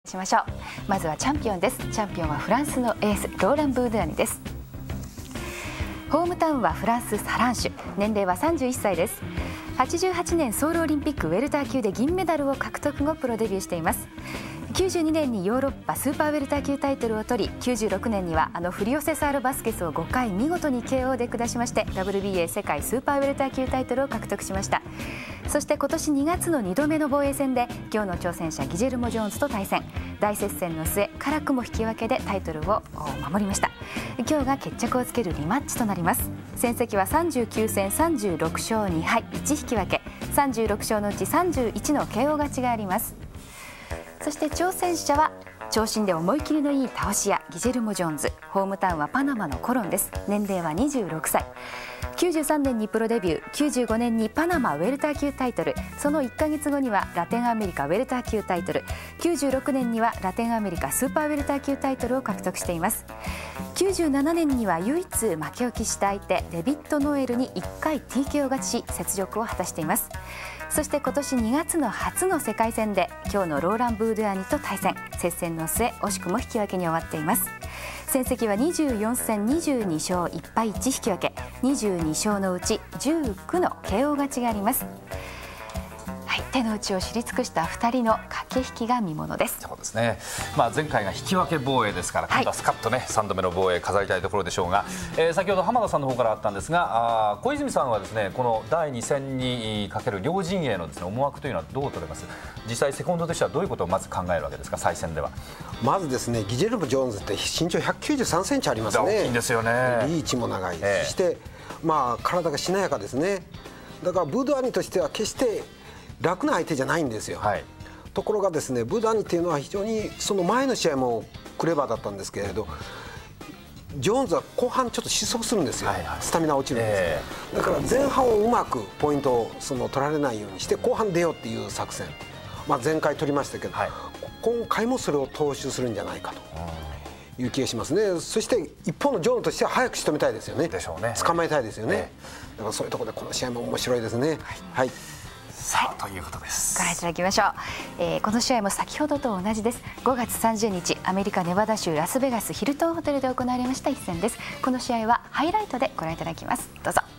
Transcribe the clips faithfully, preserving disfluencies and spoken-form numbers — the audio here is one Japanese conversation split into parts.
しましょう。まずはチャンピオンです。チャンピオンはフランスのエースローラン・ブードゥアニです。ホームタウンはフランスサランシュ、年齢はさんじゅういっさいです。はちじゅうはちねんソウルオリンピックウェルター級で銀メダルを獲得後プロデビューしています。きゅうじゅうにねんにヨーロッパスーパーウェルター級タイトルを取り、きゅうじゅうろくねんにはあのフリオ・セサール・バスケスをごかい見事に ケーオー で下しまして ダブリュービーエー 世界スーパーウェルター級タイトルを獲得しました。そして今年にがつのにどめの防衛戦で今日の挑戦者ギジェルモ・ジョーンズと対戦、大接戦の末辛くも引き分けでタイトルを守りました。今日が決着をつけるリマッチとなります。戦績はさんじゅうきゅうせんさんじゅうろくしょうにはい、いち引き分け、さんじゅうろくしょうのうちさんじゅういちの ケーオー 勝ちがあります。そして挑戦者は長身で思い切りのいい倒し屋ギジェルモ・ジョーンズ、ホームタウンはパナマのコロンです。年齢はにじゅうろくさい。きゅうじゅうさんねんにプロデビュー、きゅうじゅうごねんにパナマウェルター級タイトル、そのいっかげつごにはラテンアメリカウェルター級タイトル、きゅうじゅうろくねんにはラテンアメリカスーパーウェルター級タイトルを獲得しています。きゅうじゅうななねんには唯一負けを喫した相手デビッド・ノエルにいっかい ティーケーオー 勝ちし雪辱を果たしています。そして今年にがつの初の世界戦で今日のローラン・ブードゥアニと対戦、接戦の末惜しくも引き分けに終わっています。戦績はにじゅうよんせんにじゅうにしょういっぱいいち引き分け、にじゅうにしょうのうちじゅうきゅうの ケーオー 勝ちがあります。はい、手の内を知り尽くしたふたりの駆け引きが見ものです。 そうですね、まあ、前回が引き分け防衛ですから、今度はスカッとね、はい、さんどめの防衛飾りたいところでしょうが、えー、先ほど浜田さんの方からあったんですが、あ小泉さんはですねこのだいに戦にかける両陣営のですね思惑というのはどう取れます？実際セコンドとしてはどういうことをまず考えるわけですか、再戦では。まずですね、ギジェルモ・ジョーンズって身長ひゃくきゅうじゅうさんセンチありますね。 大きいんですよね。 リーチも長い、 えー、 そしてまあ体がしなやかですね。だからブードゥアニとしては決して楽な相手じゃないんですよ、はい、ところがですねブードゥアニっていうのは非常にその前の試合もクレバーだったんですけれど、ジョーンズは後半ちょっと失速するんですよ、はいはい、スタミナ落ちるんです、えー、だから前半をうまくポイントをその取られないようにして後半出ようっていう作戦、まあ、前回取りましたけど、はい、今回もそれを踏襲するんじゃないかという気がしますね。そして一方のジョーンズとしては早く仕留めたいですよね。 でしょうね。 捕まえたいですよね、 えー、だからそういうところでこの試合も面白いですね。はい、はい、 さあということです。 ご覧いただきましょう。えー、この試合も先ほどと同じです。ごがつさんじゅうにちアメリカネバダ州ラスベガスヒルトンホテルで行われました一戦です。この試合はハイライトでご覧いただきます。どうぞ。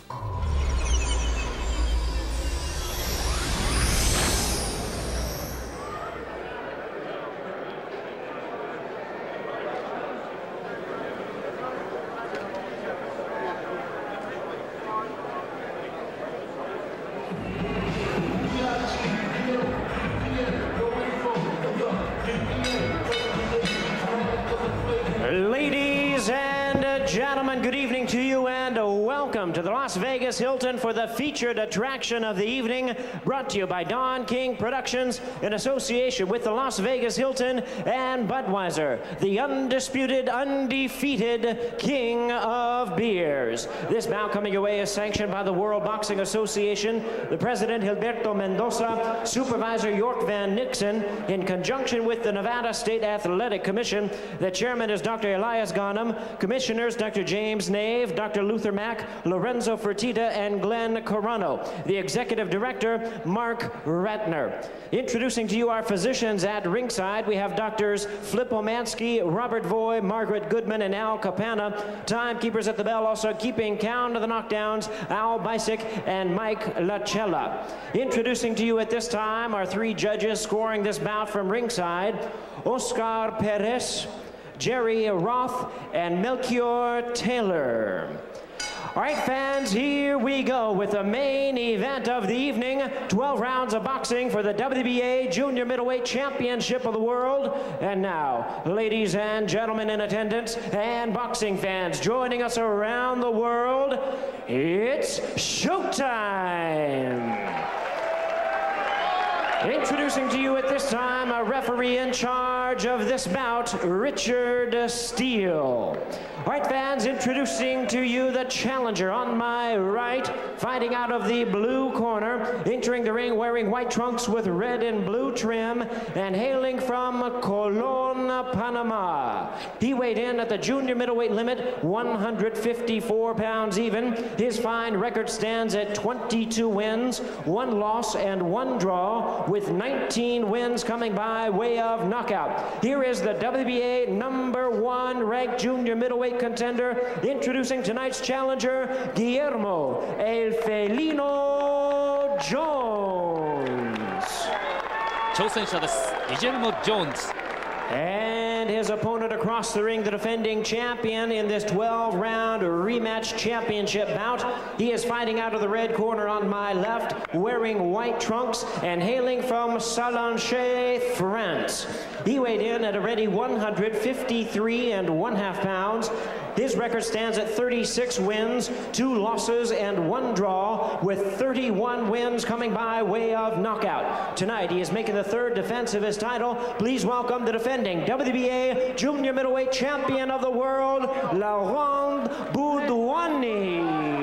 Ladies and gentlemen, good evening to you and welcome to the Las Vegas Hilton for the featured attraction of the evening, brought to you by Don King Productions in association with the Las Vegas Hilton and Budweiser, the undisputed, undefeated king of beers. This bout coming your way is sanctioned by the World Boxing Association, the president Gilberto Mendoza, supervisor York Van Nixon, in conjunction with the Nevada State Athletic Commission. The chairman is Doctor Elias Ghanem, commissioners Doctor James Nave, Doctor Luther Mack, Lorenzo Fertitta, and Glenn Carano. The executive director, Mark Ratner. Introducing to you our physicians at ringside, we have Doctors Flip Omansky, Robert Voy, Margaret Goodman, and Al Capana. Timekeepers at the bell also keeping count of the knockdowns, Al Bisick and Mike Lachella. Introducing to you at this time our three judges scoring this bout from ringside, Oscar Perez, Jerry Roth, and Melchior Taylor. All right, fans, here we go with the main event of the evening. twelve rounds of boxing for the W B A Junior Middleweight Championship of the World. And now, ladies and gentlemen in attendance and boxing fans joining us around the world, it's showtime. Introducing to you at this time a referee in charge of this bout, Richard Steele. All right, fans, introducing to you the challenger on my right, fighting out of the blue corner, entering the ring wearing white trunks with red and blue trim, and hailing from Colon, Panama. He weighed in at the junior middleweight limit, one hundred fifty-four pounds even. His fine record stands at twenty-two wins, one loss, and one draw. with nineteen wins coming by way of knockout. Here is the W B A number one ranked junior middleweight contender, introducing tonight's challenger, Guillermo El Felino Jones. 挑戦者です。ギジェルモ・ジョーンズ。 And his opponent across the ring, the defending champion in this twelve round rematch championship bout. He is fighting out of the red corner on my left, wearing white trunks and hailing from Sallanches, France. He weighed in at a ready one hundred fifty-three and one half pounds. His record stands at thirty-six wins, two losses, and one draw, with thirty-one wins coming by way of knockout. Tonight, he is making the third defense of his title. Please welcome the defending W B A Junior Middleweight Champion of the World, Laurent Boudouani.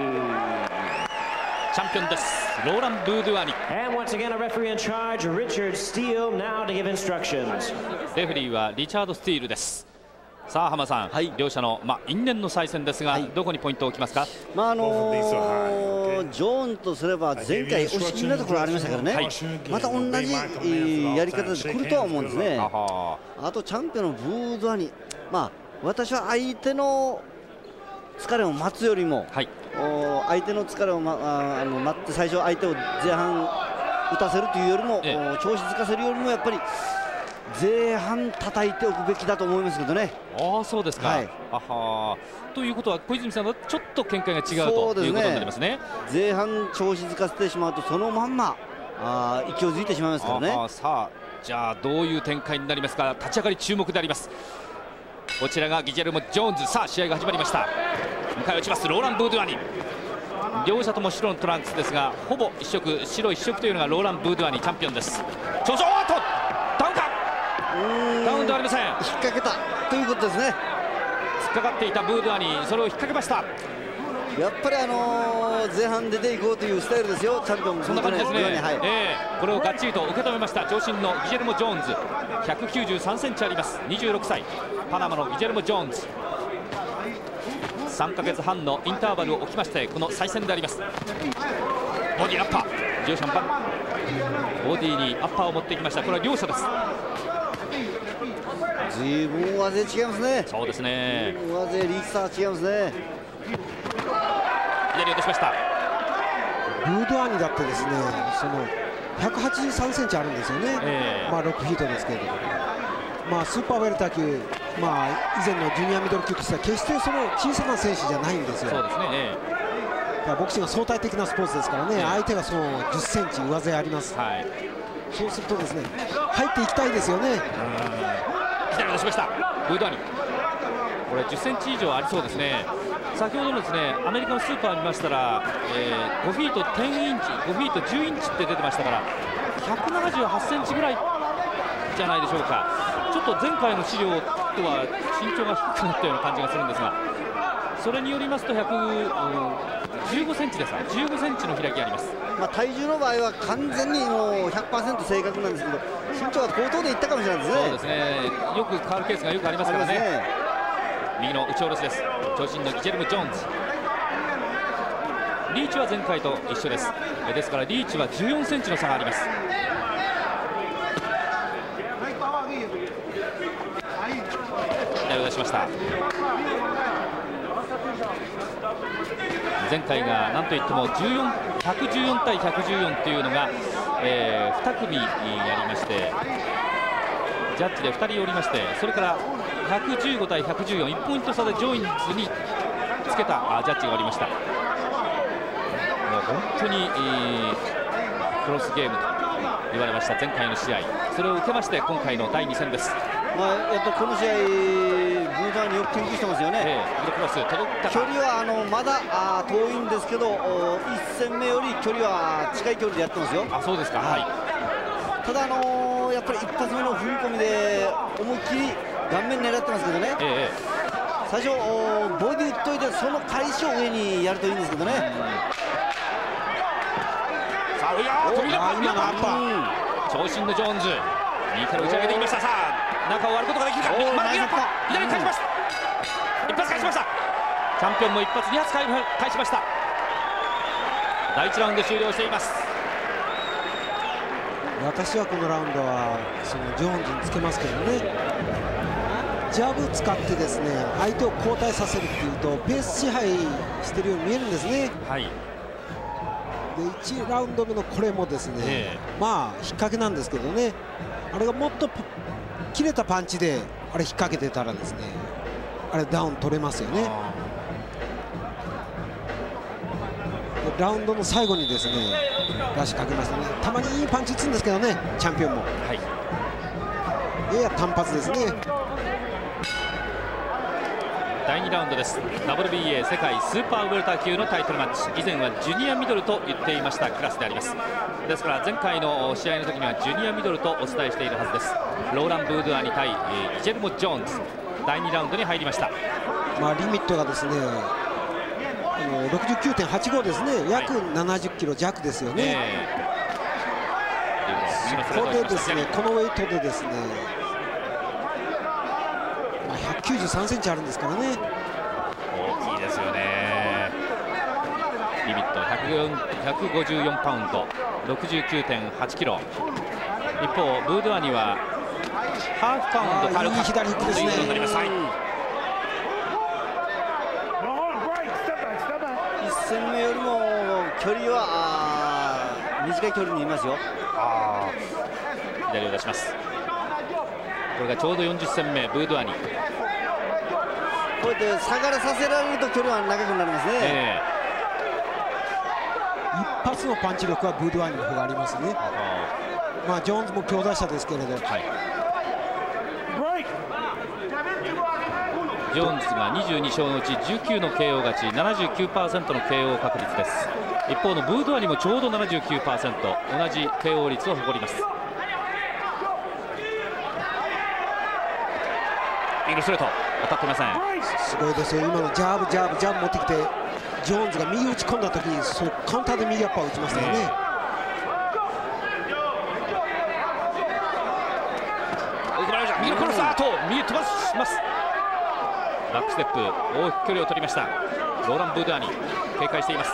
Champion です。ローラン・ブードゥアニ。 And once again, a referee in charge, Richard Steele, now to give instructions. レフェリーはリチャード・スティールです。 さあ浜さん、はい、両者の、まあ、因縁の再戦ですが、はい、どこにポイントを置きますか。 まああのー、ジョーンとすれば前回押し切りなところありましたからね、はい、また同じ、えー、やり方で来るとは思うんですね。あ, あとチャンピオンのブードゥアニ、まあ、私は相手の疲れを待つよりも、はい、お相手の疲れを、ま、ああの待って最初相手を前半打たせるというよりも、ええ、調子づかせるよりもやっぱり前半叩いておくべきだと思いますけどね。 ああそうですか、はい、あはということは小泉さんはちょっと見解が違うということになりますね。 前半調子づかせてしまうとそのまんまあ勢いづいてしまいますからね。 あさあじゃあどういう展開になりますか。立ち上がり注目であります。こちらがギジェルモ・ジョーンズ。さあ試合が始まりました。迎え撃ちますローラン・ブードゥアニ。両者とも白のトランクスですがほぼ一色白一色というのがローラン・ブードゥアニチャンピオンです。ちょちょっとダウンかダウンではありません。引っ掛けたということですね。 突っかかっていたブードゥアニそれを引っ掛けました。 やっぱりあのー、前半出ていこうというスタイルですよチャンピオン。 そんな感じですね、はい、えー、これをがっちりと受け止めました長身のギジェルモ・ジョーンズ。ひゃくきゅうじゅうさんセンチあります。にじゅうろくさいパナマのギジェルモ・ジョーンズ。さんかげつはんのインターバルを置きましてこの再戦であります。ボディアッパーじゅうさんばんボディにアッパーを持っていきました。これは両者です。 随分上背違いますね。 そうですね。 上背リーチ差違いますね。 左落としました。 ブードゥアニだってですねそのひゃくはちじゅうさんセンチあるんですよね、えー、まあろくフィートですけれども、まあ、スーパーウェルター級、まあ、以前のジュニアミドル級としては決してその小さな選手じゃないんですよ。 そうですね、えー、ボクシングは相対的なスポーツですからね、えー、相手がそのじゅっセンチ上背あります、はい、そうするとですね入っていきたいですよね。 左落としましたブードゥアニ。これじゅっセンチ以上ありそうですね。先ほどのですねアメリカのスーパーを見ましたら、えー、ごフィートじゅうインチごフィートじゅうインチって出てましたからひゃくななじゅうはちセンチぐらいじゃないでしょうか。ちょっと前回の資料とは身長が低くなったような感じがするんですがそれによりますとひゃくじゅうごセンチです。じゅうごセンチの開きあります。 まあ体重の場合は完全にもう ひゃくパーセント 正確なんですけど身長が高騰でいったかもしれないですね。 そうですねよく変わるケースがよくありますからね。ね右の打ち下ろしです。長身のギジェルモ・ジョーンズ。リーチは前回と一緒です。ですからリーチはじゅうよんセンチの差があります。左を出しました。前回がなんといってもじゅうよん ひゃくじゅうよん対ひゃくじゅうよんというのが、えー、に組やりましてジャッジでふたりおりましてそれからひゃくじゅうご対ひゃくじゅうよん、いちポイント差でジョインズにつけたジャッジがおりました。もう本当に、えー、クロスゲームと言われました前回の試合。それを受けまして今回のだいに戦です。 まあ、やっとこの試合ブードゥアニよく研究してますよね、 えー、クロス届った距離はあのまだあ遠いんですけどいっ戦目より距離は近い距離でやってますよ。 あそうですか、はい、 ただ、あのー、やっぱり一発目の踏み込みで思いっきり顔面狙ってますけどね、えー、最初ボディ打っといてその返しを上にやるといいんですけどね。 さあいや飛び出った長身のジョーンズ右から打ち上げてきました。さあ中を割ることができるか。まだ左返しました。一発返しました。チャンピオンも一発二発返しました。だいいちラウンド終了しています。 い私はこのラウンドはそのジョーンズにつけますけどね、ジャブ使ってですね相手を後退させるっていうとペース支配してるように見えるんですね。 はい、 でいちラウンド目のこれもですね、えー、まあ引っ掛けなんですけどね、あれがもっと切れたパンチであれ引っ掛けてたらですねあれダウン取れますよね。ラウンドの最後にですねラッシュかけましたね。たまにいいパンチ打つんですけどねチャンピオンも、はい、やや単発ですね。 だいにラウンドです。 ダブリュービーエー 世界スーパーウェルター級のタイトルマッチ、以前はジュニアミドルと言っていましたクラスであります。ですから前回の試合の時にはジュニアミドルとお伝えしているはずです。ローラン・ブードゥアニ対ギジェルモ・ジョーンズ、だいにラウンドに入りました。まあリミットがですねろくじゅうきゅうてんはちご ですね、約ななじゅっキロ弱ですよね。ここでですねこのウェイトでですね、まあ、ひゃくきゅうじゅうさんセンチあるんですからね。 大きいですよね。リミットひゃくごじゅうよんパウンド、ろくじゅうきゅうてんはちキロ。一方ブードゥアニはハーフパウンド軽くいい左フックですね。 いっ戦目よりも距離は短い距離にいますよ。 あ左を出します。これがちょうどよんじゅっ戦目ブードゥアニ。 こうやって下がらさせられると距離は長くなりますね、えー、一発のパンチ力はブードゥアニの方がありますね。まあジョーンズも強打者ですけれど、はい、 ジョーンズがにじゅうに勝のうちじゅうきゅうの ケーオー 勝ち、 ななじゅうきゅうパーセント の ケーオー 確率です。一方のブードゥアニもちょうど ななじゅうきゅうパーセント、 同じ ケーオー 率を誇ります。イーグルストレート当たってません。 すごいですよ、今のジャブジャブジャブ持ってきてジョーンズが右打ち込んだ時にそのカウンターで右アッパーを打ちましたよね。ね右のクロスアート、右飛ばします。バックステップ、大きく距離を取りました。ローラン・ブードゥアニ警戒しています。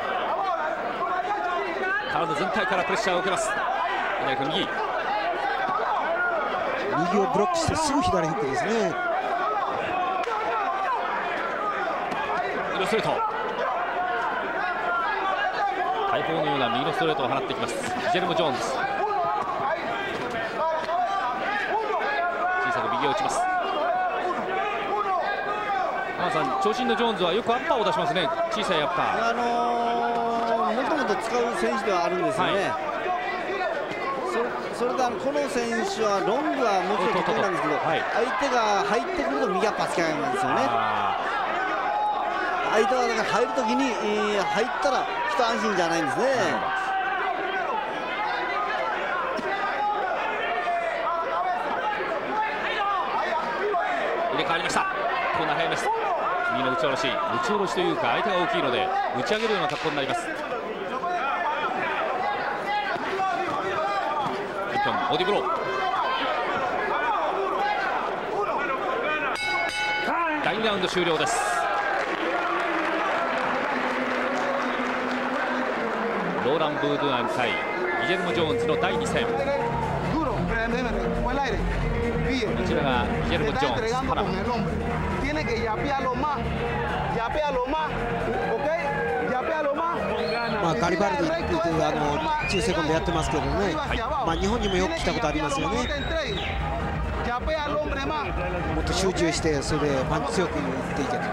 体全体からプレッシャーを受けます。左から右右をブロックしてすぐ左フックですね。 右のストレート、大砲のような右のストレートを放っていきます。ギジェルモ・ジョーンズ、小さく右を打ちます。浜田さん、長身のジョーンズはよくアッパーを出しますね。小さいアッパー、 あのー、もともと使う選手ではあるんですよね、はい、そ, それであのこの選手はロングはもちろん得意なんですけど、はい、相手が入ってくると右アッパーつけないんですよね。相手はだから入るときに、えー、入ったら一安心じゃないんですね。 入れ替わりました。コーナー入ります。右の打ち下ろし、打ち下ろしというか相手が大きいので打ち上げるような格好になります。ボディブロー、だいにラウンド終了です。ローラン・ブードゥアン対ギジェルモ・ジョーンズのだいに戦。こちらがギジェルモ・ジョーンズ、パナマ。 まあガリバルディっていうあの中セコンドやってますけどね、はい、まあ日本にもよく来たことありますよね。もっと集中してそれでパンチ強く打っていけと。で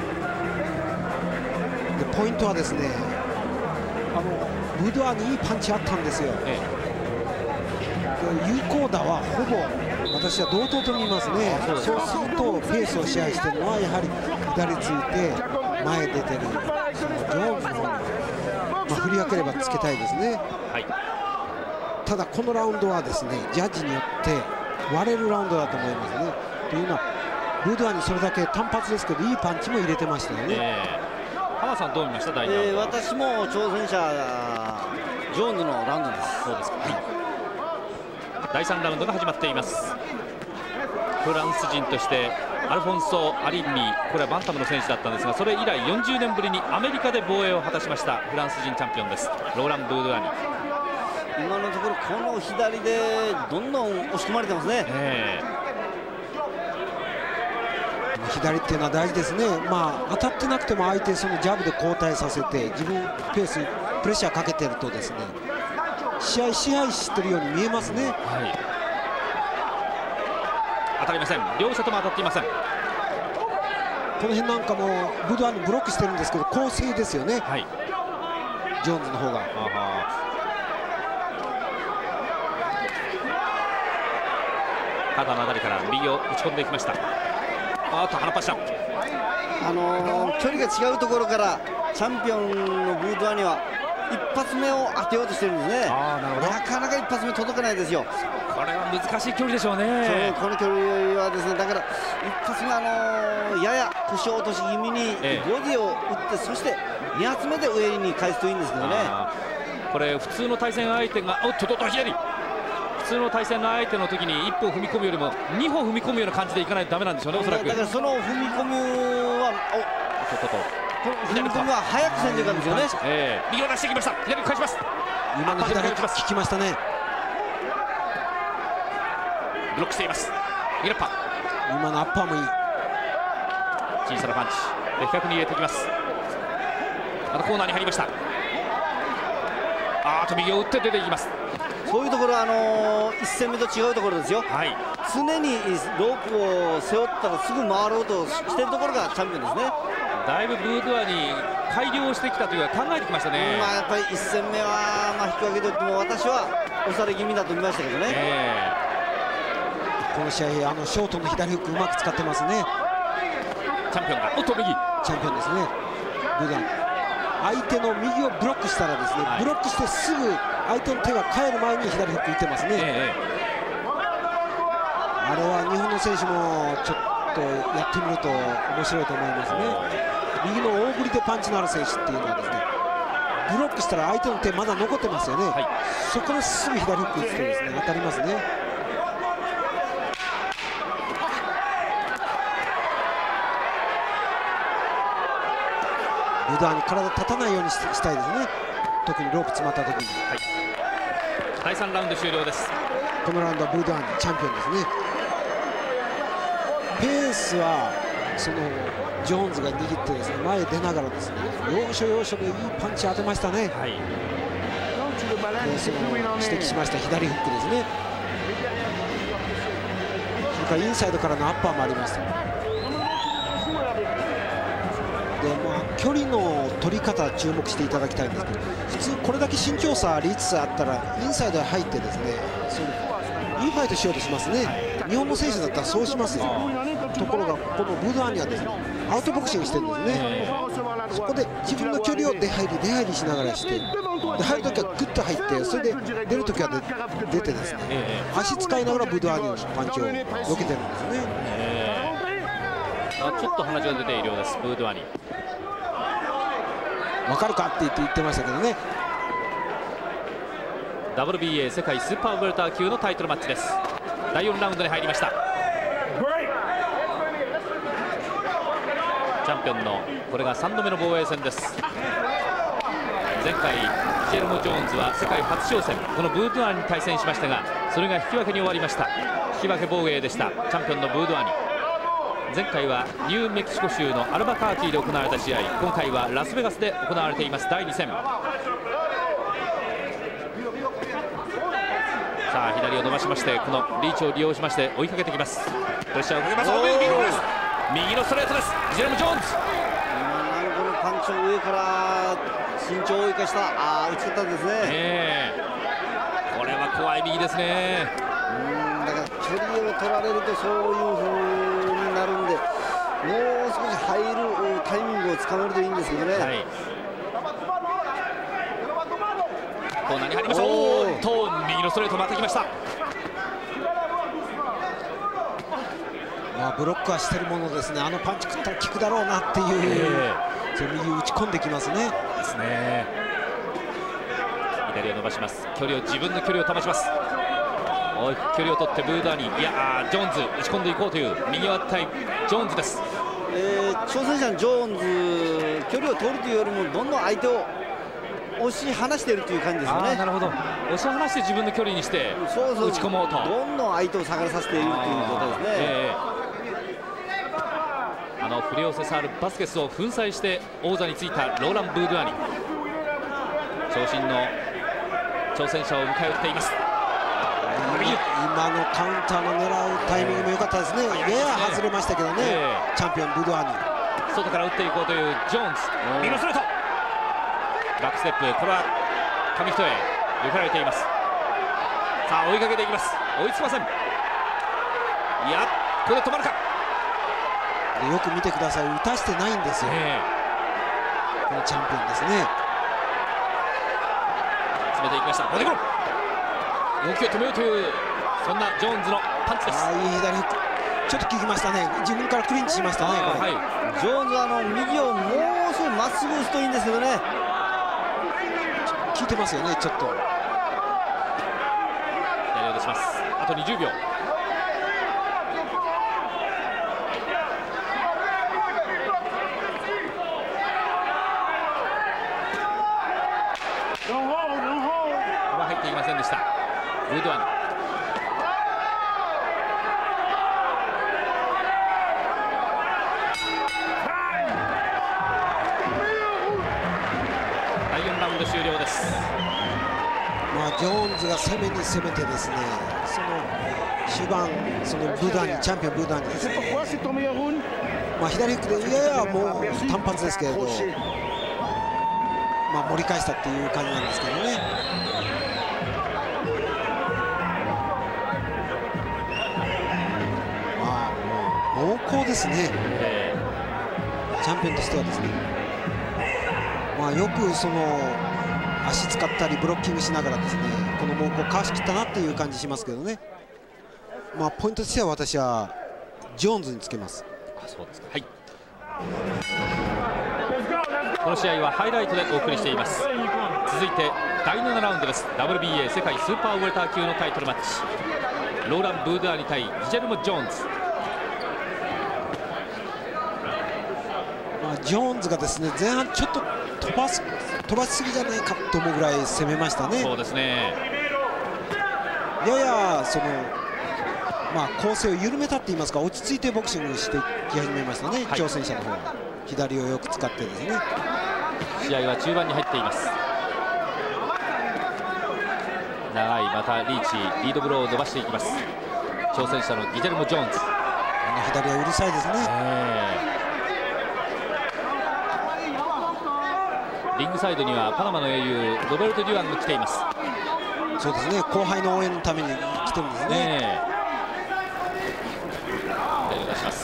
ポイントはですね、あのブードゥアにいいパンチあったんですよ、ええ、有効打はほぼ私は同等と見ますね。そうするとペースを支配しているのはやはり左ついて前出てるそのジョーンズの方に、まあ、振り分ければつけたいですね、はい、ただこのラウンドはですねジャッジによって割れるラウンドだと思いますね。というのはブードゥアにそれだけ単発ですけどいいパンチも入れてましたよね、えー、浜田さんどう見ました？第二ラウンド、 えー、私も挑戦者ジョーンズのラウンドです。 そうですか、はい、だいさんラウンドが始まっています。フランス人としてアルフォンソ・アリンニ、これはバンタムの選手だったんですが、それ以来よんじゅうねんぶりにアメリカで防衛を果たしましたフランス人チャンピオンです。ローラン・ブードゥアニ、 今のところこの左でどんどん押し込まれてますね。えー、左っていうのは大事ですね。まあ当たってなくても相手そのジャブで交代させて自分ペースにプレッシャーかけてるとですね、試合支配してるように見えますね。はい、 当たりません。両者とも当たっていません。 この辺なんかもブドゥアンにブロックしてるんですけど攻勢ですよね。はい、ジョーンズの方が。 肩のあたりから右を打ち込んでいきました。あっと鼻パッション、 あのー、距離が違うところからチャンピオンのブードゥアンには一発目を当てようとしてるんですね。あ、なるほど。なかなか一発目届かないですよ。 これは難しい距離でしょうね。 そう、この距離はですね、だから一発目、あのー、やや腰を落とし気味にボディを打って、そしてに発目で上に返すといいんですけどね。 これ普通の対戦相手がおっとっと左、普通の対戦の相手の時にいっぽん踏み込むよりもにほん踏み込むような感じでいかないとダメなんでしょうね、おそらく。 だからその踏み込みはおっとっと踏み込みは早くせんでいかんですよね。 えー、右を出してきました。左を返します。 今の左効きましたね。 ブロックしています。右ラッパー、 今のアッパーもいい。 小さなパンチで比較に入れていきます。またコーナーに入りました。あーと右を打って出ていきます。 そういうところはあのー、いち戦目と違うところですよ。はい、常にロープを背負ったらすぐ回ろうとしているところがチャンピオンですね。 だいぶブードゥアンに改良してきたというか考えてきましたね。 まあやっぱりいち戦目は、まあ、引き分けといっても私は押され気味だと見ましたけどね。えー、この試合あのショートの左フックうまく使ってますね。 チャンピオンがおっと右チャンピオンですね。ブードゥアン相手の右をブロックしたらですね、はい、ブロックしてすぐ相手の手が返る前に左フック打ってますね。えー、あれは日本の選手もちょっとやってみると面白いと思いますね。右の大振りでパンチのある選手っていうのはですね、ブロックしたら相手の手まだ残ってますよね。はい、そこですぐ左フック打つとですね当たりますね。ブードゥアンに体立たないようにしたいですね。特にロープ詰まった時に。はい、 だいさんラウンド終了です。 このラウンドはブードゥアンチャンピオンですね。ペースはそのジョーンズが握ってですね前へ出ながらですね要所要所でいいパンチ当てましたね。はい、でその指摘しました左フックですね。それからインサイドからのアッパーもありました。でまあ、距離の取り方注目していただきたいんですけど、普通これだけ身長差率差あったらインサイドへ入ってですねそのいいファイトしようとしますね。日本の選手だったらそうしますよ。ところがこのブードゥアンにはですねアウトボクシングしてるんですね。そこで自分の距離を出入り出入りしながらして、で入るときはグッと入ってそれで出るときは出てですね足使いながらブードゥアンのパンチを避けてるんですね。 ちょっと鼻血が出ているようです、ブードゥアンに。 分かるかって言って言ってましたけどね。 ダブリュービーエー 世界スーパーウェルター級のタイトルマッチです。だいよんラウンドに入りました。チャンピオンのこれがさんどめの防衛戦です。前回ジェルモ・ジョーンズは世界初挑戦このブードゥアンに対戦しましたが、それが引き分けに終わりました。引き分け防衛でしたチャンピオンのブードゥアンに。前回はニューメキシコ州のアルバカーキーで行われた試合、今回はラスベガスで行われていますだいに戦。さあ左を伸ばしましてこのリーチを利用しまして追いかけてきます。プレッシャーをかけます。右のストレートです。ジェレム・ジョーンズ。 このパンチを上から身長を生かしたあ打ち方ですね。 えー、これは怖い右ですね。 うんだから距離を取られるとそういう風になるんで、もう少し入るタイミングをつかめるといいんですけどね。はい、 コーナーに入りました。おーっと右のストレートまたきました。 まあブロックはしてるものですね。あのパンチ食ったら効くだろうなっていう、えー、その右打ち込んできますね。 ですね。左を伸ばします。距離を自分の距離を保ちます。おい距離を取ってブードゥアンに、いやジョーンズ打ち込んでいこうという右側対ジョーンズです。 えー、挑戦者のジョーンズ距離を取るというよりもどんどん相手を押し離しているという感じですよね。 なるほど、押し離して自分の距離にしてそうそう打ち込もうと、 どんどん相手を下がらさせているという状態ですね。えー、あのフレオ・セサール・バスケスを粉砕して王座についたローラン・ブードゥアニ、長身の挑戦者を迎え撃っています。 今のカウンターの狙うタイミングも良かったですね。やや外れましたけどね、えー、チャンピオンブードゥアニ、 外から打っていこうというジョーンズ、右のストレート、バックステップ、これは紙一重抜かれています。さあ追いかけていきます。追いつきません。いや、これで止まるか。 よく見てください、打たしてないんですよ、えー、このチャンピオンですね。 詰めていきました。ボディゴロ、動きを止めようというそんなジョーンズのパンチです。 あ、いい左フック、ちょっと効きましたね。自分からクリンチしましたね。 はい、ジョーンズはあの右をもう少しまっすぐ打つといいんですけどね。 効いてますよね、ちょっと。 左を出します。あとにじゅうびょう。は入っていきませんでした。ブードゥアニ、だいよんラウンド終了です。 まあジョーンズが攻めに攻めてですね、その終盤そのブードゥアニ、チャンピオンブードゥアニですね、まあ左フックでややもう単発ですけれど、まあ盛り返したっていう感じなんですけどね。まあもう猛攻ですね、チャンピオンとしてはですね。まあよくその足使ったりブロッキングしながらですね、この猛攻かわしきったなっていう感じしますけどね。まあポイントとしては私はジョーンズにつけます。 あ、そうですか。はい。この試合はハイライトでお送りしています。続いてだいななラウンドです。 ダブリュービーエー 世界スーパーウェルター級のタイトルマッチ、ローラン・ブードゥアニ対ギジェルモ・ジョーンズ。 まあジョーンズがですね、前半ちょっと飛ばす飛ばしすぎじゃないかと思うぐらい攻めましたね。 そうですね。 ややそのまあ構成を緩めたって言いますか、落ち着いてボクシングしていき始めましたね、はい、挑戦者の方は左をよく使ってですね。 試合は中盤に入っています。長いまたリーチ、リードブローを伸ばしていきます。挑戦者のギジェルモ・ジョーンズ、 あの左はうるさいですね。 リングサイドにはパナマの英雄ロベルト・デュアンが来ています。 そうですね、後輩の応援のために来てるんですね。 出します。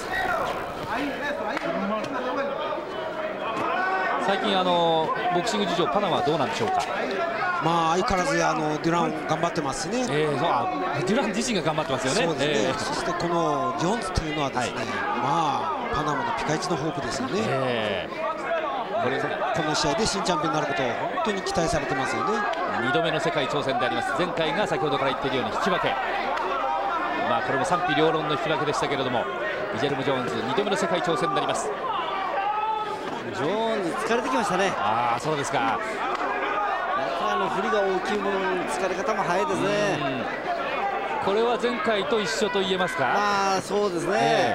最近あのボクシング事情パナマはどうなんでしょうか。 まあ相変わらずあのデュラン頑張ってますね。 えー、そう、あ、デュラン自身が頑張ってますよね。 そうですね、 えー、 そしてこのジョーンズというのはですね、はい、まあパナマのピカイチのホープですよね。えー、これこの試合で新チャンピオンになることを本当に期待されてますよね。にどめの世界挑戦であります。前回が先ほどから言っているように引き分け、まあこれも賛否両論の引き分けでしたけれども、ギジェルモ・ジョーンズにどめの世界挑戦になります。 ジョーンズ疲れてきましたね。 ああ、そうですか。 あの振りが大きい分、疲れ方も早いですね。 これは前回と一緒と言えますか。 まあそうですね、え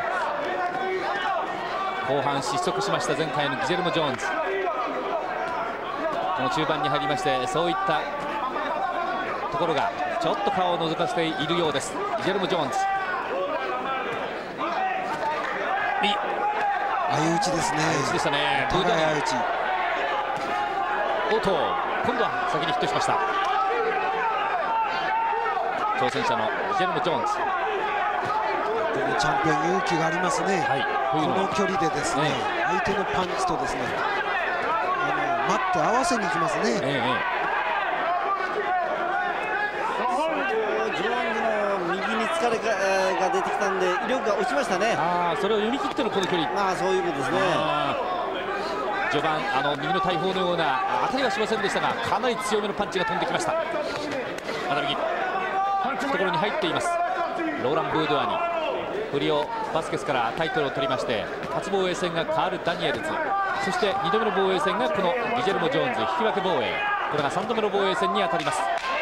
ー、後半失速しました前回のギジェルモ・ジョーンズ。この中盤に入りまして、そういったところがちょっと顔を覗かせているようです。ギジェルモ・ジョーンズ、 相打ちですね。 相打ちでしたね。 高い相打ち。 おっと、今度は先にヒットしました。挑戦者のギジェルモ・ジョーンズ。 このチャンピオン勇気がありますね。はい、この距離でですね、ね、相手のパンチとですね、あの待って合わせに行きますね。ええ、 ジョーンズの右に疲れが、が出てきたんで威力が落ちましたね。 ああ、それを読み切ってのこの距離。 まあそういうことですね。 序盤あの右の大砲のような当たりはしませんでしたが、かなり強めのパンチが飛んできました。また右懐に入っています。ローラン・ブードゥアニ、フリオ・バスケスからタイトルを取りまして、初防衛戦がカール・ダニエルズ、そしてにどめの防衛戦がこのギジェルモ・ジョーンズ、引き分け防衛。 これがさんどめの防衛戦に当たります。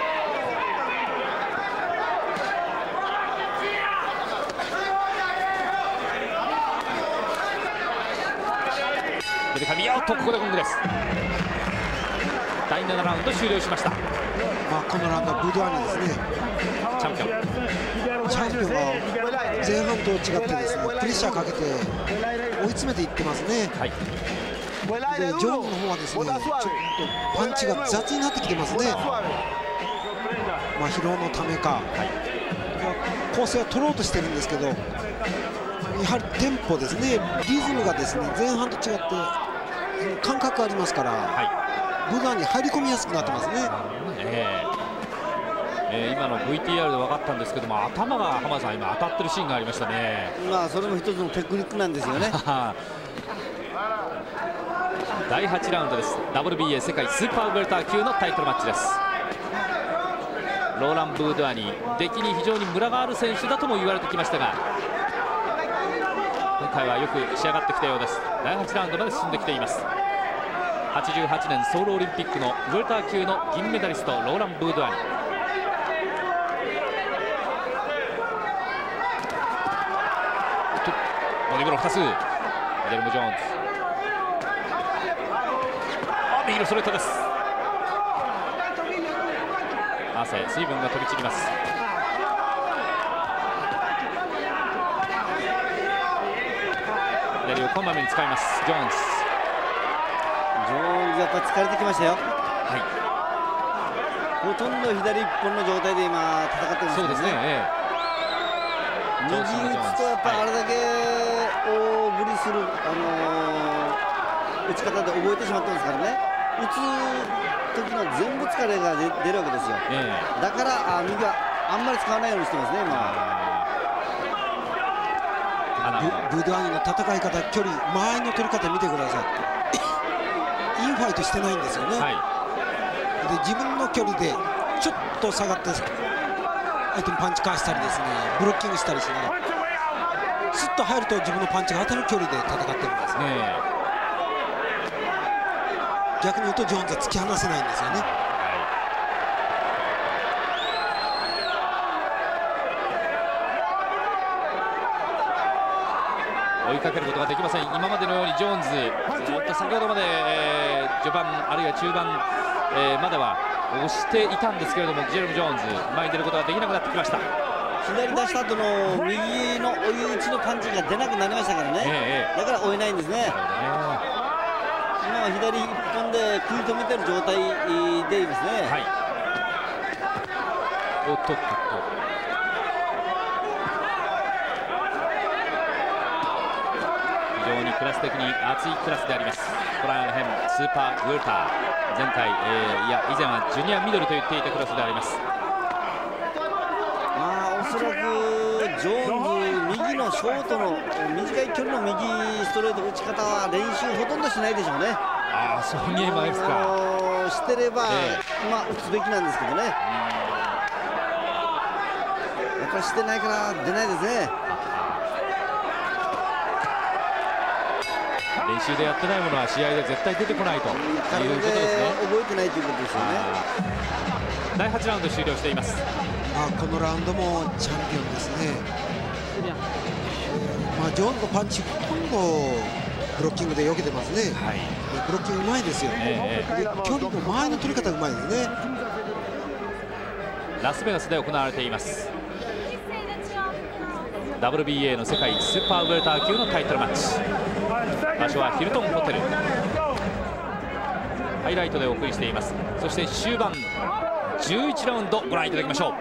出上おっとここでゴングです。だいななラウンド終了しました。 まあこのラウンドはブドゥアニですね。 チャンピオンチャンピオンは前半と違ってですねプレッシャーかけて追い詰めていってますね。 はい、 でジョーンズの方はですねちょっとパンチが雑になってきてますね。まあ疲労のためか、はい、構成は取ろうとしてるんですけど、やはりテンポですね、リズムがですね前半と違って感覚ありますから、はい、ブドゥアニに入り込みやすくなってますね。 えーえー、今の ブイティーアール で分かったんですけども、頭が浜田さん今当たってるシーンがありましたね。 まあそれも一つのテクニックなんですよね。 だいはちラウンドです。 ダブリュービーエー 世界スーパーウェルター級のタイトルマッチです。ローラン・ブードゥアニ、出来に非常にムラがある選手だとも言われてきましたが、今回はよく仕上がってきたようです。だいはちラウンドまで進んできています。はちじゅうはちねんソウルオリンピックのウェルター級の銀メダリストローラン・ブードゥアニ。ボディブローふたつ、ミデルム・ジョーンズ、あ右のストレートです。汗、水分が飛び散ります。左をこまめに使います。ジョーンズジョーンズやっぱ疲れてきましたよ。 はい、 ほとんど左一本の状態で今戦ってるんですよね。 そうですね、ええ、 右打つとやっぱあれだけ大振りする、あのー、打ち方で覚えてしまったんですからね、打つ時の全部疲れが出出るわけですよ、えー、だからあ右はあんまり使わないようにしてますね今。 ブドゥアニの戦い方、距離、間合いの取り方見てください。インファイトしてないんですよね、はい、で自分の距離でちょっと下がって相手にパンチ返したりですね、ブロッキングしたりしない、スッと入ると自分のパンチが当たる距離で戦ってるんですね、えー、逆に言うとジョーンズは突き放せないんですよね。 追いかけることができません。今までのようにジョーンズ、ずっと先ほどまで、えー、序盤あるいは中盤、えー、までは押していたんですけれども、ジェレム・ジョーンズ前に出ることができなくなってきました。 左出した後の右の追い打ちのパンチが出なくなりましたからね、えー、だから追えないんですね。今は左一本で食い止めてる状態でいいですね。はい、 おっとっとっと、非常にクラス的に熱いクラスであります。コランヘンスーパーウェルター、前回、えー、いや以前はジュニアミドルと言っていたクラスであります。 まあおそらくジョーンズ右のショートの短い距離の右ストレート打ち方は練習ほとんどしないでしょうね。 ああそう見えますか。 あのー、してれば、えー、まあ打つべきなんですけどね、やっぱりしてないから出ないですね。 練習でやってないものは試合で絶対出てこないということですね。 覚えてないということですよね。 だいはちラウンド終了しています。 あこのラウンドもチャンピオンですね。まあ、ジョーンズのパンチほとんどブロッキングで避けてますね、はい、ブロッキングうまいですよ、えー、で距離の間合いの取り方うまいですね。 ラスベガスで行われています ダブリュービーエー の世界スーパーウェルター級のタイトルマッチ。場所はヒルトンホテル。ハイライトでお送りしています。そして終盤じゅういちラウンドご覧いただきましょう。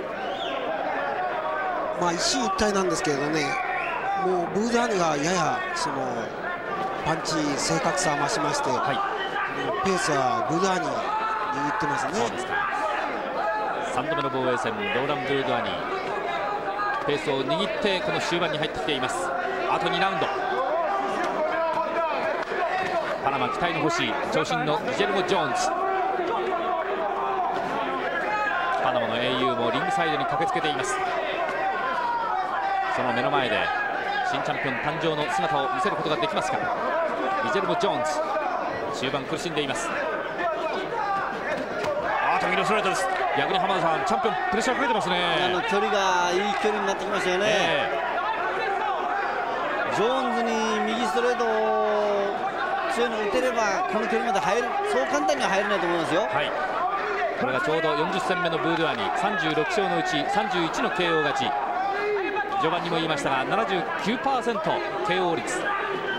まあ一進一退なんですけれどね、もうブードゥアニがややそのパンチ正確さを増しまして、はい、ペースはブードゥアニに握ってますね。そうですか。 さんどめの防衛戦、ローラン・ブードゥアニペースを握ってこの終盤に入ってきています。あとにラウンド。パナマ期待の星、長身のギジェルモ・ジョーンズ。パナマの英雄もリングサイドに駆けつけています。その目の前で新チャンピオン誕生の姿を見せることができますか。ギジェルモ・ジョーンズ終盤苦しんでいます。 右のストレートです。逆に浜田さんチャンピオンプレッシャーかけてますね。 あの距離がいい距離になってきましたよね、えー、ジョーンズに右ストレートを強いの打てればこの距離まで入る、そう簡単には入れないと思いますよ。 はい、これがちょうどよんじゅっ戦目のブードゥアニ、さんじゅうろく勝のうちさんじゅういちの ケーオー 勝ち。序盤にも言いましたが ななじゅうきゅうパーセント ケーオー 率。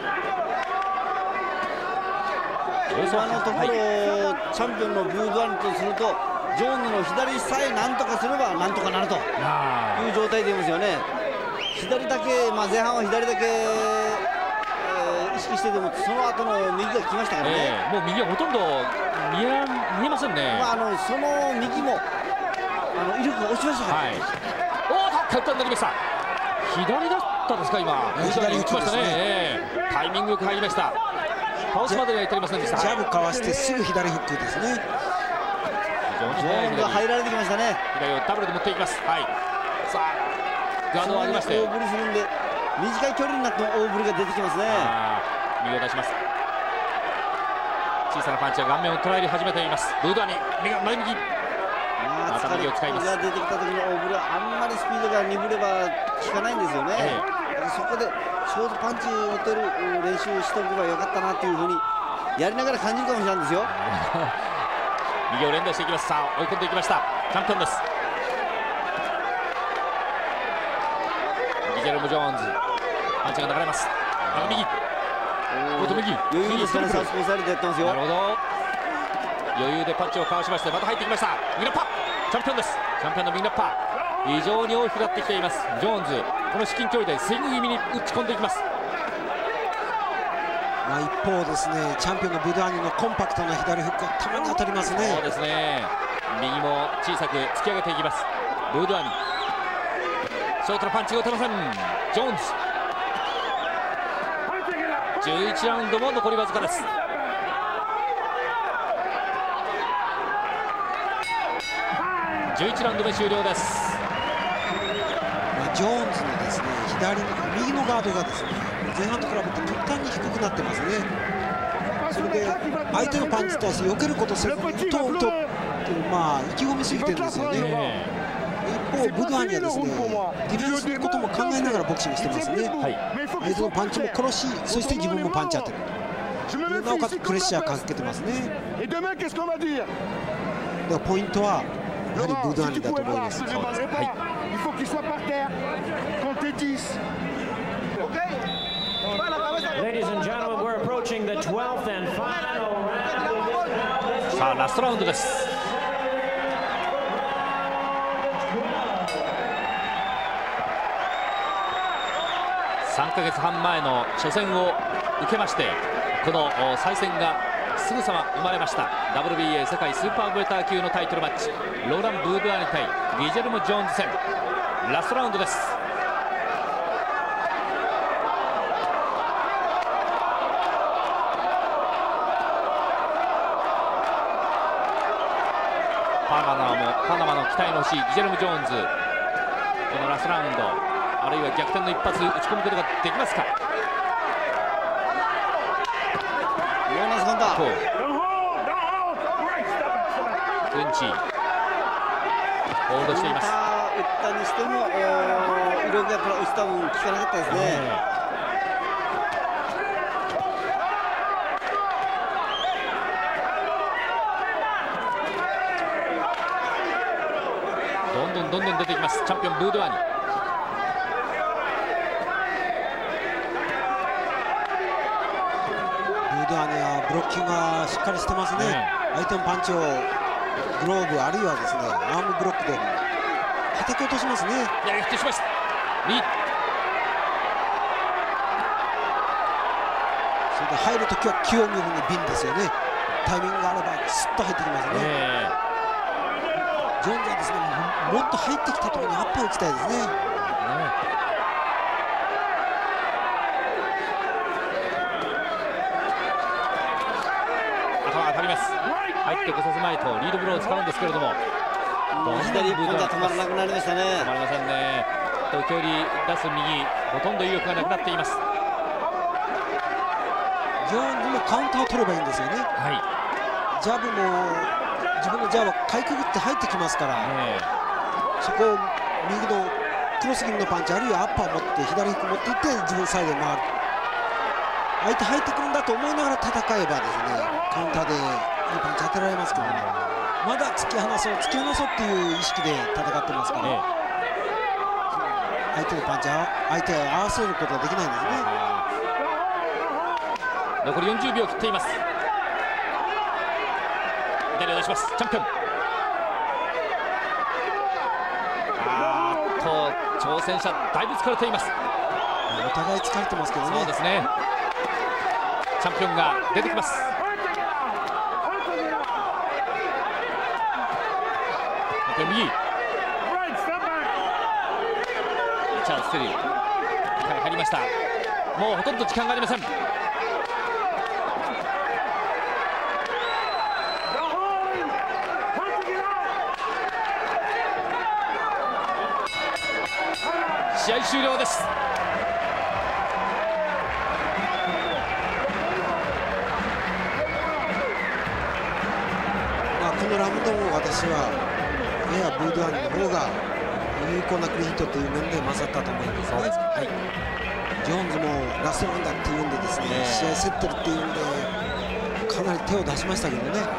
今のところ、はい、チャンピオンのブードゥアニとするとジョーンズの左さえなんとかすればなんとかなるという状態でいますよね。左だけ、まあ、前半は左だけ、えー、意識してでもその後の右が来ましたからね、 えー、もう右はほとんど見え、見えませんね。 まあ、あのその右もあの威力が落ちましたから、はい、 おー、カウンターになりました。左だったですか今。 左打ちましたね、 えー、タイミングよく入りました。倒すまでには至りませんでした。 ジャブかわしてすぐ左フックですね。 ジョーンズが入られてきましたね。 左をダブルで持っていきます。はい、さあガードを上げまして大振りするんで短い距離になっても大振りが出てきますね。 右を出します。小さなパンチが顔面を捉え始めています。ブードゥアニ、右が前右、また右を使います。 が出てきた時の大振りはあんまりスピードが鈍れば効かないんですよね、ええ、そこでショートパンチを打てる練習しておけばよかったなというふうにやりながら感じるかもしれないんですよ右を連打していきます。さあ追い込んでいきました。チャンピオンです。ギジェルム・ジョーンズ、パンチが流れます。右、おと右、 余裕ですからサウスポーサイドでやってますよ。 なるほど、余裕でパンチをかわしまして、また入ってきました。右ラッパー、チャンピオンです。チャンピオンの右ラッパー、非常に大きくなってきています。ジョーンズ、この至近距離でスイング気味に打ち込んでいきます。 まあ一方ですね、チャンピオンのブドゥアニのコンパクトな左フックはたまに当たりますね。 そうですね、右も小さく突き上げていきます。ブードゥアニ、ショートのパンチが打てません。ジョーンズ、じゅういちラウンドも残りわずかです。じゅういちラウンド目終了です。 まあ、ジョーンズのですね左右のガードがですね前半と比べて極端に低くなってますね。それで相手のパンチに対して避けることせずに打とう打とうっていう、まあ意気込みすぎてるんですよね。一方ブドゥアニはですねディフェンスのことも考えながらボクシングしてますね、はい、相手のパンチも殺し、そして自分もパンチ当てる、なおかつプレッシャーかけてますね。だからポイントはやはりブドゥアニだと思います。はい、 さあラストラウンドです。さんかげつはん前の初戦を受けまして、この再戦がすぐさま生まれました。 ダブリュービーエー 世界スーパーベター級のタイトルマッチ、ローラン・ブードゥアニ対ギジェルム・ジョーンズ戦、ラストラウンドです。パナマもパナマの期待の星ギジェルム・ジョーンズ、このラストラウンド、あるいは逆転の一発打ち込むことができますか。 ヨーナス・ガンダークンチホールドしています。 打ったにしても威力が落ちた分効かなかったですね、 どんどんどんどん出てきますチャンピオンブードゥアニ。 ブードゥアニはブロッキングがしっかりしてますね、ね、相手のパンチをグローブあるいはですねアームブロックで叩き落としますね。 いやヒットしました。右、 それで入るときは気を見るに瓶ですよね。タイミングがあればスッと入ってきますね、えー、ジョーンズはですねもっと入ってきたところにアッパー打ちたいですね、ね、 頭が当たります。入ってこさせまいとリードブローを使うんですけれども、 左一本じゃ止まらなくなりましたね。 止まりませんね。時折出す右、ほとんど威力がなくなっています。 ジョーンズもカウンターを取ればいいんですよね。 はい、 ジャブも自分のジャーはかいくぐって入ってきますから、ね、そこを右のクロス気味のパンチあるいはアッパーを持って左フック持っていって自分サイドで回る。相手入ってくるんだと思いながら戦えばですねカウンターでいいパンチ当てられますけどね、まだ突き放そう突き放そうっていう意識で戦ってますから、ね、相手のパンチ相手を合わせることはできないんですね。 残りよんじゅうびょう切っています。左を出しますチャンピオン。あーっと挑戦者だいぶ疲れています。 お互い疲れてますけどね。 そうですね。チャンピオンが出てきます。右チャールズ・セリー入りました。もうほとんど時間がありません。試合終了です。 まあこのラウンドも私はややブードゥアニの方が有効なクリーンヒットという面で勝ったと思いますね。はい、ジョーンズもラストラウンダーっていうんでですね、試合競ってるっていうんでかなり手を出しましたけどね。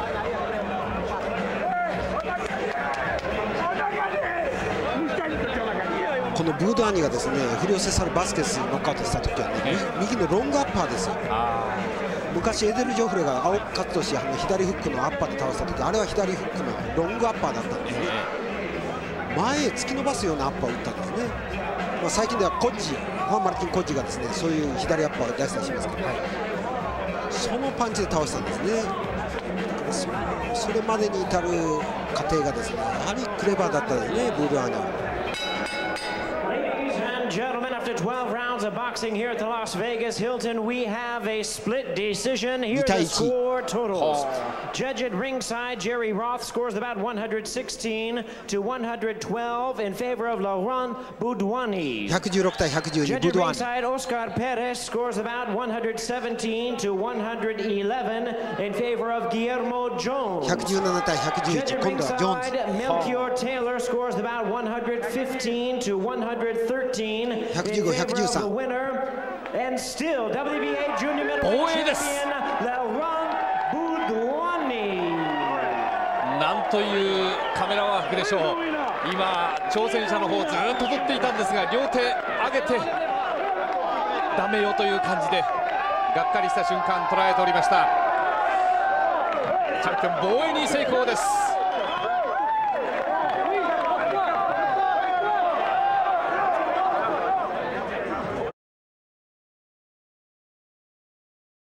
このブードゥアニがですねフリオ・セサル・バスケスにノックアウトした時はね、右のロングアッパーですよ。昔エデル・ジョフレが青勝としてあの左フックのアッパーで倒した時あれは左フックのロングアッパーだったんですね。前へ突き伸ばすようなアッパーを打ったんですね。まあ、最近ではコッジファン・マルティン・コッジがですねそういう左アッパーを出したりしますけど、はい、そのパンチで倒したんですね。だからそれまでに至る過程がですねやはりクレバーだったですねブードゥアニ。 Gentlemen, after twelve rounds of boxing here at the Las Vegas Hilton, we have a split decision. Here are the score totals. Judge at ringside, Jerry Roth scores about one hundred sixteen to one hundred twelve in favor of Laurent Boudouani. Judge at ringside, Oscar Perez scores about one hundred seventeen to one hundred eleven in favor of Guillermo Jones. Judge at ringside, Melchior Taylor scores about one hundred fifteen to one hundred thirteen. ひゃくじゅうご、ひゃくじゅうさん。 防衛です。 なんというカメラワークでしょう。今挑戦者の方ずっと撮っていたんですが両手上げてダメよという感じでがっかりした瞬間捉えておりました。チャンピオン防衛に成功です。